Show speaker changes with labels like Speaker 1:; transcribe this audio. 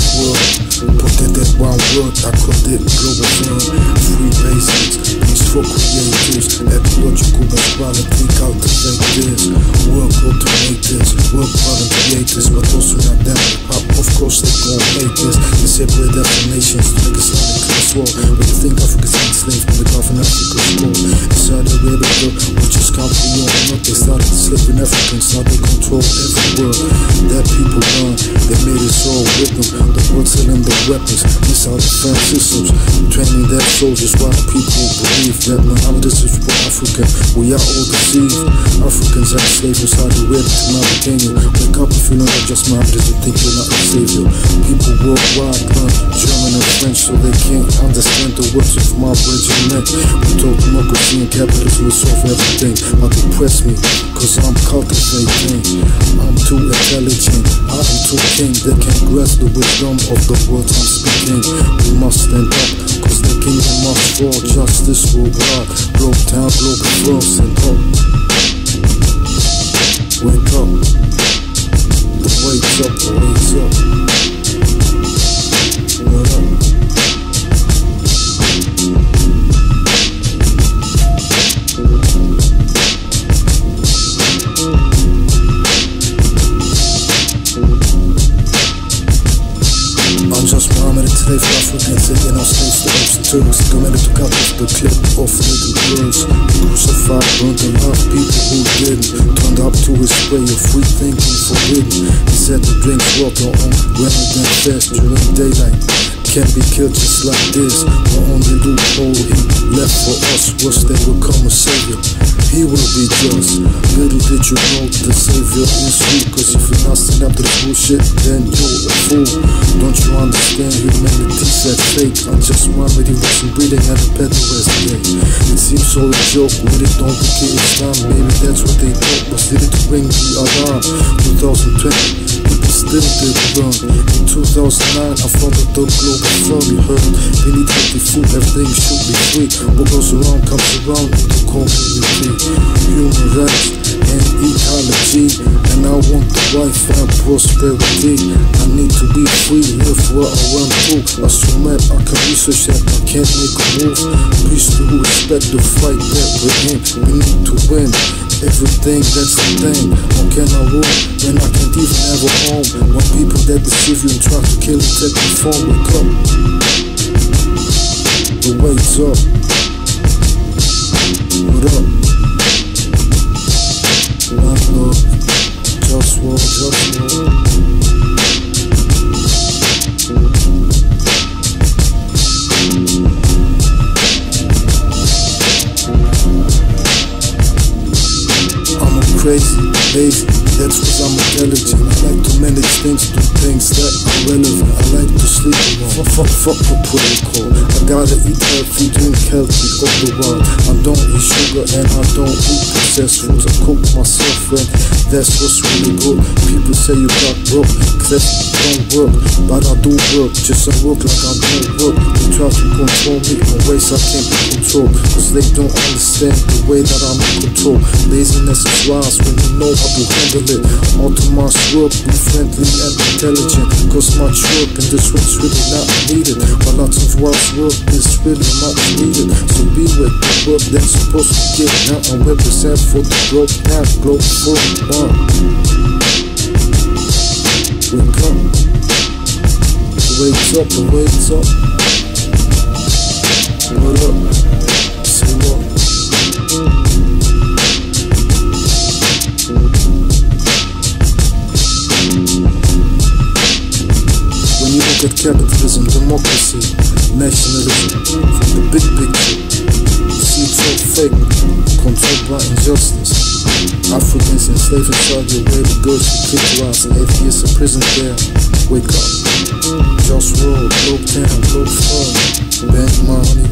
Speaker 1: the world. Put it in one word, I called it global firm. Free basics, peace for creators, ecological equality, cultivate this. Work automate this, work hard and create this, but also not them. Of course they gon' hate this. They separate definitions to make Islamic class war. But you think Africa's enslaved to the Gulf and Africa's gold. Inside the Arabia, which is country on up, they started enslaving Africans, now they control every world. That people learn, they made us all with them. The world selling the weapons, missile defense systems, training their soldiers while people believe that none of this is for Africa. We are all deceived. Africans are slaves inside the Arabia to Mauritania. Wake up if you know that just Mohammed and think you're not a savior. People worldwide learn German and French so they can't understand the words of my regiment. We talk democracy and capitalism will solve everything, but they press me cause I'm cultivating. I'm too intelligent, I am too king. They can't grasp the wisdom of the words I'm speaking. We must stand up cause the kingdom must fall. Justice will rise, broke down global frost and up. Wake up, the wake's up, the wake's up. What up? Today for Africans, taking our slaves to apes and Turks, committed to cut off the clip of little girls. Crucified, burned a lot of people who didn't. Turned up to his way of free thinking forbidden. He said to drink water on remnant fast during daylight. Can't be killed just like this. The only loophole he left for us was they will come a savior. He will be just. Little did you know the savior is you. Cause if you're not standing up to the bullshit, then you're a fool. Don't you understand humanity said fake? I just want with you wasn't breathing and a better rest day. It seems all a joke when it don't become Islam. Maybe that's what they thought was did it to bring the alarm. 2020 people still did run. In 2009 I founded the Globalfirm. You heard we need healthy food, everything should be free. What goes around comes around in the community. Human rights and ecology, and I want the life and prosperity. I need to be free, live where I want to. I so mad I can research that I can't make a move. Peace to who respect the fight that we're in. We need to win everything, that's the thing. How can I rule when I can't even have a home? When people that deceive you and try to kill you take your phone. Wake up, the wake's up. What up? One love, JustWar, JustWar. I'm a crazy, lazy, that's cause I'm intelligent. I like to manage things, do things that are relevant. I like to sleep alone, fuck the protocol. I gotta eat healthy, drink healthy all the while. I don't eat sugar and I don't eat processed foods. I cook myself and that's what's really good. People say you got broke, except you don't work. But I do work, just I work like I don't work. They try to control me in ways I can't be controlled, cause they don't understand the way that I'm in control. Laziness is wise when you know how to handle it. Optimize work, be friendly and intelligent, cause much work in this world's really not needed. But lots of wise work is really much needed. So be with the work that's supposed to get now and represent for the growth now. Globalfirm. Wake up, the wake's up, the wake's up. What up? Say what? When you look at capitalism, democracy, nationalism, from the big picture, you see it's all fake, controlled by injustice. Africans enslaved inside your way, the girls you criticized, and atheists in prison there. Wake up, JustWar, Globe Town, Globalfirm, bank money.